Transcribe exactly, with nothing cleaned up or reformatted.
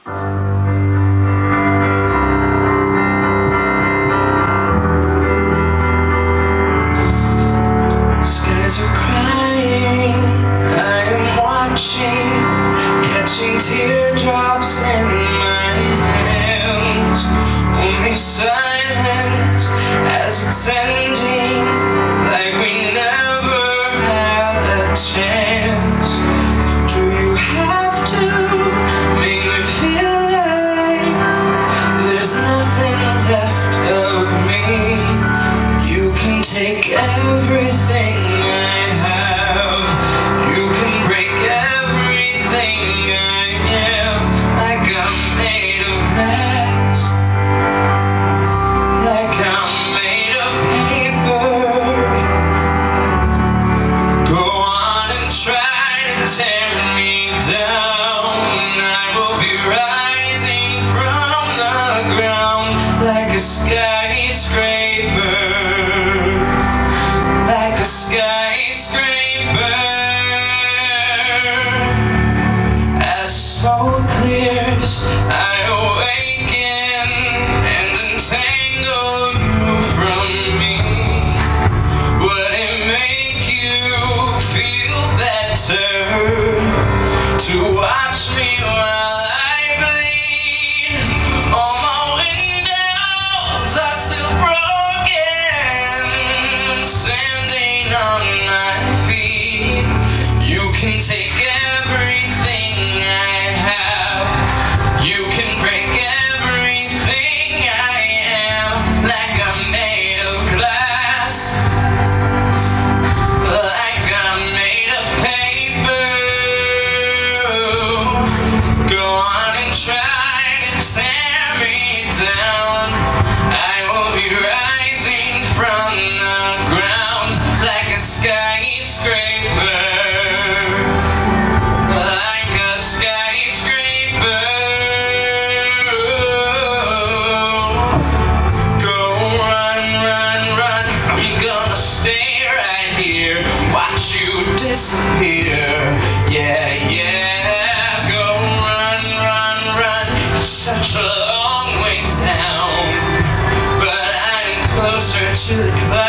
Skies are crying, I am watching, catching teardrops in my hands. Only silence as it's ending, like we never had a chance. Do you have to make me feel like there's nothing left of me? You can take everything I have, you can break everything I am, like I'm made of glass, like I'm made of paper. Go on and try to tear me down, I will be rising from the ground like a skyscraper, like a skyscraper. As smoke clears, I awaken and untangle you from me. Would it make you feel better to watch me while I bleed? All my windows are still broken, standing on my feet. You can take everything I have, you can break everything I am, like I'm made of glass, like I'm made of paper. Go on and try to tear me down, I will be rising from the ground like a skyscraper, like a skyscraper. Go run, run, run, I'm gonna stay right here, watch you disappear. Yeah, yeah. Go run, run, run, it's such a long way down, but I'm closer to the clouds.